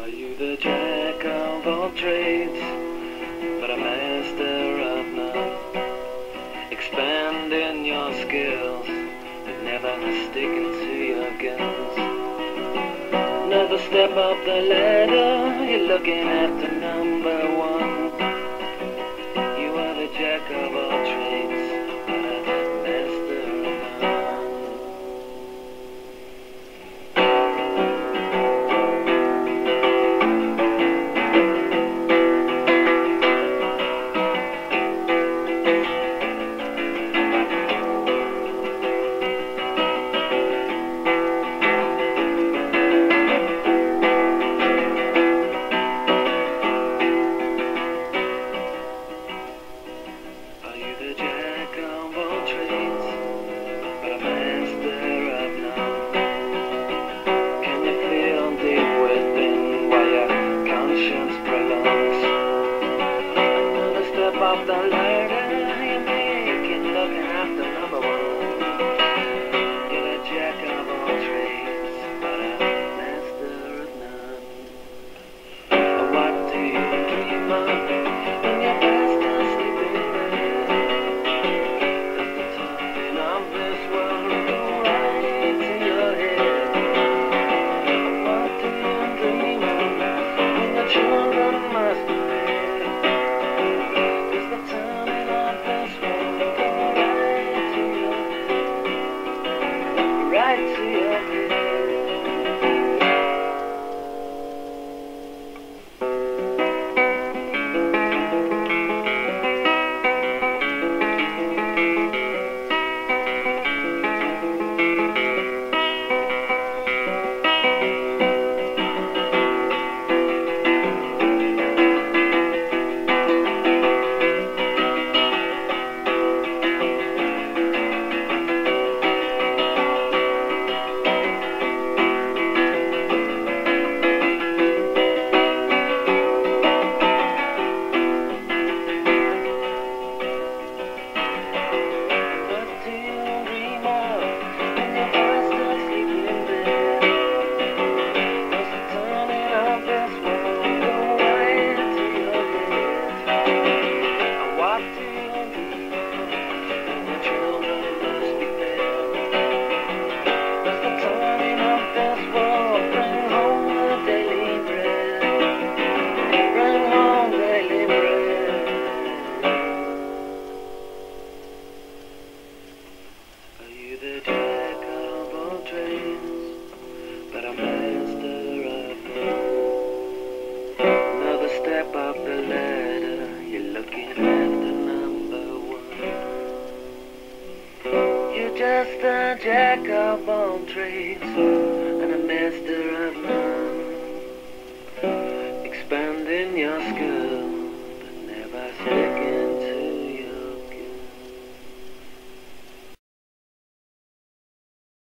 Are you the jack of all trades, but a master of none? Expanding your skills, but never sticking to your guns. Another step up the ladder, you're looking after number one. You are the jack of all trades, but a master of none. Up the ladder, you're making, looking after number one. You're a jack of all trades, but a master of none. What do you dream of when you're fast asleep in bed? Does the turning of this world go right to your head? What do you dream of when your children must be dead? Right to your head. But a master of none. Another step up the ladder, you're looking after number one. You're just a jack of all trades and a master of none. Expanding your skills.